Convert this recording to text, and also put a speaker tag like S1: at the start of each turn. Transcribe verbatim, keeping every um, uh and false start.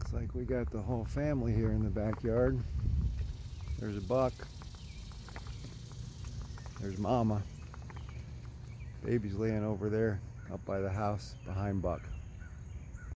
S1: Looks like we got the whole family here in the backyard. There's a buck. There's Mama. Baby's laying over there up by the house behind Buck.